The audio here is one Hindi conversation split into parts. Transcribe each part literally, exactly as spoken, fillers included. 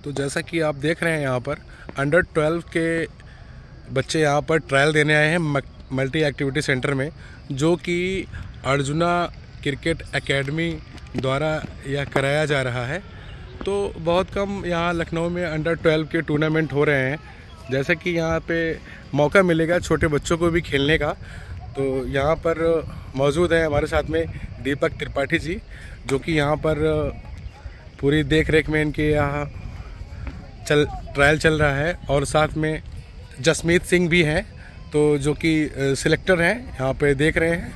तो जैसा कि आप देख रहे हैं यहाँ पर अंडर ट्वेल्व के बच्चे यहाँ पर ट्रायल देने आए हैं मल्टी एक्टिविटी सेंटर में, जो कि अर्जुना क्रिकेट एकेडमी द्वारा यह कराया जा रहा है। तो बहुत कम यहाँ लखनऊ में अंडर ट्वेल्व के टूर्नामेंट हो रहे हैं, जैसे कि यहाँ पे मौका मिलेगा छोटे बच्चों को भी खेलने का। तो यहाँ पर मौजूद है हमारे साथ में दीपक त्रिपाठी जी, जो कि यहाँ पर पूरी देख रेख में इनके यहाँ चल ट्रायल चल रहा है, और साथ में जसमीत सिंह भी हैं, तो जो कि सिलेक्टर हैं, यहाँ पे देख रहे हैं।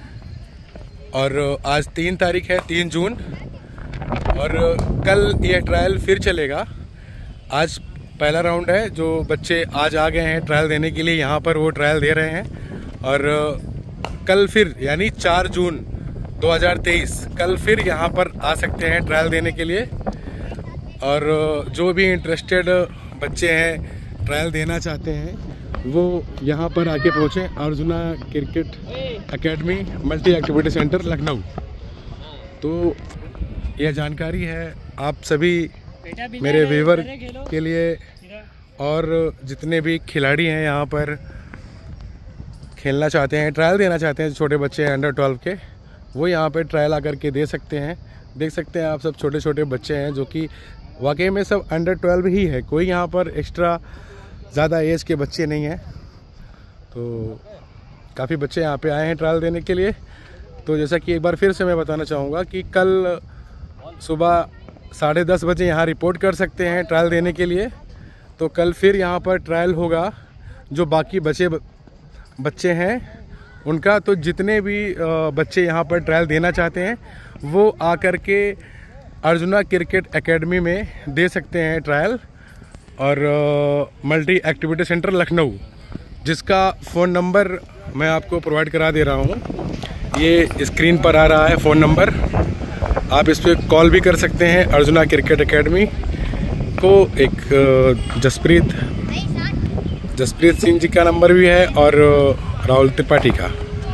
और आज तीन तारीख है, तीन जून, और कल यह ट्रायल फिर चलेगा। आज पहला राउंड है, जो बच्चे आज आ गए हैं ट्रायल देने के लिए यहाँ पर, वो ट्रायल दे रहे हैं। और कल फिर यानी चार जून दो हज़ार तेईस कल फिर यहाँ पर आ सकते हैं ट्रायल देने के लिए। और जो भी इंटरेस्टेड बच्चे हैं ट्रायल देना चाहते हैं, वो यहाँ पर आके पहुँचे, Arjuna cricket academy multi activity centre Lucknow. तो यह जानकारी है आप सभी मेरे व्यूअर के लिए, और जितने भी खिलाड़ी हैं यहाँ पर खेलना चाहते हैं, ट्रायल देना चाहते हैं, छोटे बच्चे हैं अंडर ट्वेल्व के, वो यहाँ पे ट्रायल आकर के दे सकते हैं। देख सकते हैं आप सब छोटे छोटे बच्चे हैं, जो कि वाकई में सब अंडर ट्वेल्व ही है, कोई यहाँ पर एक्स्ट्रा ज़्यादा एज के बच्चे नहीं हैं। तो काफ़ी बच्चे यहाँ पे आए हैं ट्रायल देने के लिए। तो जैसा कि एक बार फिर से मैं बताना चाहूँगा कि कल सुबह साढ़े दस बजे यहाँ रिपोर्ट कर सकते हैं ट्रायल देने के लिए। तो कल फिर यहाँ पर ट्रायल होगा। जो बाकी बचे बच्चे हैं उनका, तो जितने भी बच्चे यहाँ पर ट्रायल देना चाहते हैं वो आकर के अर्जुना क्रिकेट एकेडमी में दे सकते हैं ट्रायल, और मल्टी एक्टिविटी सेंटर लखनऊ, जिसका फ़ोन नंबर मैं आपको प्रोवाइड करा दे रहा हूँ। ये स्क्रीन पर आ रहा है फ़ोन नंबर, आप इस पर कॉल भी कर सकते हैं। अर्जुना क्रिकेट एकेडमी को एक जसप्रीत जसप्रीत सिंह जी का नंबर भी है, और राहुल त्रिपाठी का,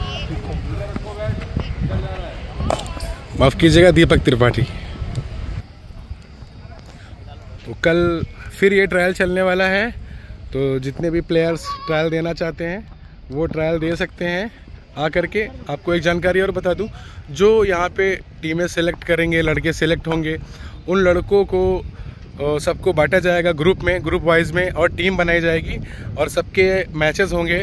माफ़ कीजिएगा, दीपक त्रिपाठी। तो कल फिर ये ट्रायल चलने वाला है। तो जितने भी प्लेयर्स ट्रायल देना चाहते हैं वो ट्रायल दे सकते हैं आकर के। आपको एक जानकारी और बता दूं, जो यहाँ पे टीमें सेलेक्ट करेंगे, लड़के सेलेक्ट होंगे, उन लड़कों को सबको बांटा जाएगा ग्रुप में, ग्रुप वाइज में, और टीम बनाई जाएगी, और सबके मैचेस होंगे।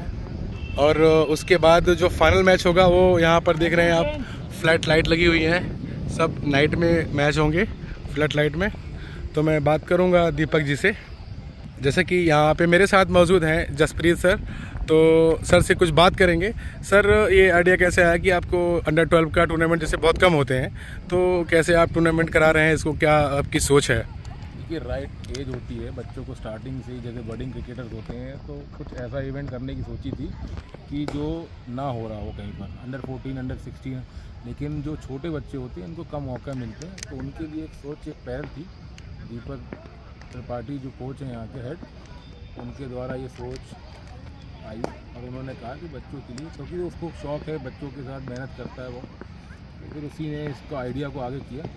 और उसके बाद जो फाइनल मैच होगा वो यहाँ पर देख रहे हैं आप, फ्लैट लाइट लगी हुई है, सब नाइट में मैच होंगे फ्लैट लाइट में। तो मैं बात करूँगा दीपक जी से, जैसे कि यहाँ पे मेरे साथ मौजूद हैं जसप्रीत सर। तो सर से कुछ बात करेंगे। सर, ये आइडिया कैसे आया कि आपको अंडर ट्वेल्व का टूर्नामेंट जैसे बहुत कम होते हैं, तो कैसे आप टूर्नामेंट करा रहे हैं, इसको क्या आपकी सोच है? देखिए, राइट एज होती है बच्चों को स्टार्टिंग से ही, जैसे बडिंग क्रिकेटर्स होते हैं, तो कुछ ऐसा इवेंट करने की सोची थी कि जो ना हो रहा हो कहीं पर, अंडर फोर्टीन अंडर सिक्सटीन, लेकिन जो छोटे बच्चे होते हैं उनको कम मौका मिलते हैं। तो उनके लिए एक सोच, एक पहल थी। दीपक त्रिपाठी जो कोच हैं यहाँ के हेड, उनके द्वारा ये सोच आई, और उन्होंने कहा कि बच्चों के लिए, क्योंकि तो उसको शौक़ है, बच्चों के साथ मेहनत करता है वो, तो फिर उसी ने इसको आइडिया को आगे किया।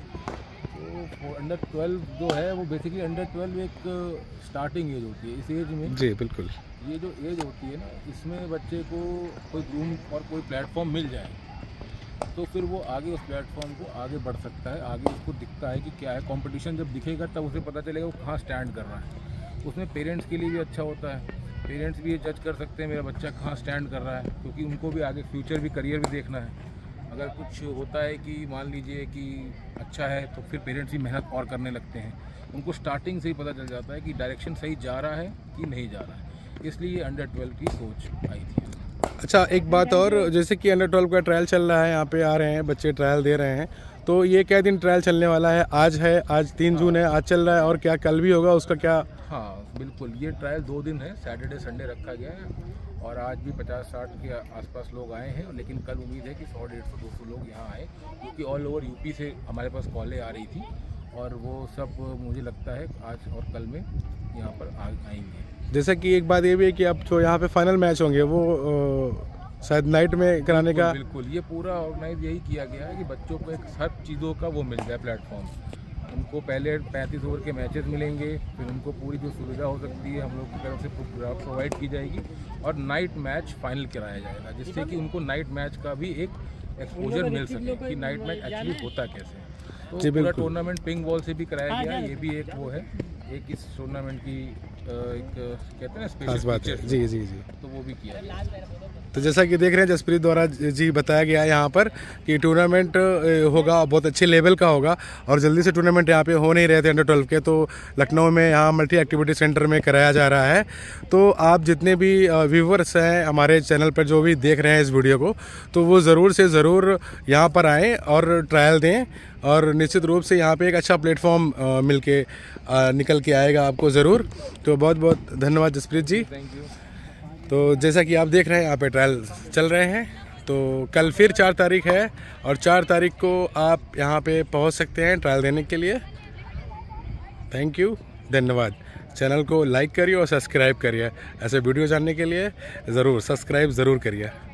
तो अंडर ट्वेल्व जो है वो बेसिकली अंडर ट्वेल्व एक स्टार्टिंग एज होती है। इस एज में, जी बिल्कुल, ये जो एज होती है ना, इसमें बच्चे को कोई रूम और कोई प्लेटफॉर्म मिल जाए तो फिर वो आगे उस प्लेटफॉर्म को आगे बढ़ सकता है। आगे उसको दिखता है कि क्या है, कंपटीशन जब दिखेगा तब उसे पता चलेगा वो कहाँ स्टैंड कर रहा है। उसमें पेरेंट्स के लिए भी अच्छा होता है, पेरेंट्स भी ये जज कर सकते हैं मेरा बच्चा कहाँ स्टैंड कर रहा है, क्योंकि उनको भी आगे फ्यूचर भी, करियर भी देखना है। अगर कुछ होता है कि मान लीजिए कि अच्छा है, तो फिर पेरेंट्स भी मेहनत और करने लगते हैं। उनको स्टार्टिंग से ही पता चल जाता है कि डायरेक्शन सही जा रहा है कि नहीं जा रहा है, इसलिए अंडर ट्वेल्व की सोच आई थी। अच्छा, एक बात और, जैसे कि अंडर ट्वेल्व का ट्रायल चल रहा है, यहाँ पे आ रहे हैं बच्चे ट्रायल दे रहे हैं, तो ये क्या दिन ट्रायल चलने वाला है? आज है, आज तीन जून है, आज चल रहा है, और क्या कल भी होगा, उसका क्या? हाँ बिल्कुल, ये ट्रायल दो दिन है, सैटरडे संडे रखा गया है, और आज भी पचास साठ के आसपास लोग आए हैं, लेकिन कल उम्मीद है कि सौ डेढ़ सौ दो सौ लोग यहाँ आए, क्योंकि ऑल ओवर यूपी से हमारे पास कॉलें आ रही थी, और वो सब मुझे लगता है आज और कल में यहाँ पर आ आएंगे। जैसा कि एक बात ये भी है कि अब जो यहाँ पे फाइनल मैच होंगे वो आ, शायद नाइट में कराने का, बिल्कुल ये पूरा ऑर्गेनाइज यही किया गया है कि बच्चों को एक सब चीज़ों का वो मिल जाए प्लेटफॉर्म। उनको पहले पैंतीस ओवर के मैचेस मिलेंगे, फिर उनको पूरी जो सुविधा हो सकती है हम लोग की तरफ से प्रोवाइड की जाएगी और नाइट मैच फाइनल कराया जाएगा, जिससे कि उनको नाइट मैच का भी एक एक्सपोजर मिल सके कि नाइट मैच एक्चुअली होता कैसे है। तो पूरा टूर्नामेंट पिंक बॉल से भी कराया गया, ये भी एक वो है, एक इस टूर्नामेंट की एक कहते हैं स्पेशल बात है। जी जी जी तो वो भी किया। तो जैसा कि देख रहे हैं जसप्रीत द्वारा जी बताया गया है यहाँ पर कि टूर्नामेंट होगा, बहुत अच्छे लेवल का होगा और जल्दी से टूर्नामेंट यहाँ पे हो नहीं रहे थे अंडर ट्वेल्व के, तो लखनऊ में यहाँ मल्टी एक्टिविटी सेंटर में कराया जा रहा है। तो आप जितने भी व्यूवर्स हैं हमारे चैनल पर जो भी देख रहे हैं इस वीडियो को, तो वो ज़रूर से ज़रूर यहाँ पर आएँ और ट्रायल दें और निश्चित रूप से यहाँ पे एक अच्छा प्लेटफॉर्म मिल के निकल के आएगा आपको ज़रूर। तो बहुत बहुत धन्यवाद जसप्रीत जी। Thank you. तो जैसा कि आप देख रहे हैं यहाँ पे ट्रायल चल रहे हैं, तो कल फिर चार तारीख है और चार तारीख को आप यहाँ पे पहुँच सकते हैं ट्रायल देने के लिए। थैंक यू, धन्यवाद। चैनल को लाइक करिए और सब्सक्राइब करिए, ऐसे वीडियो जानने के लिए ज़रूर सब्सक्राइब ज़रूर करिए।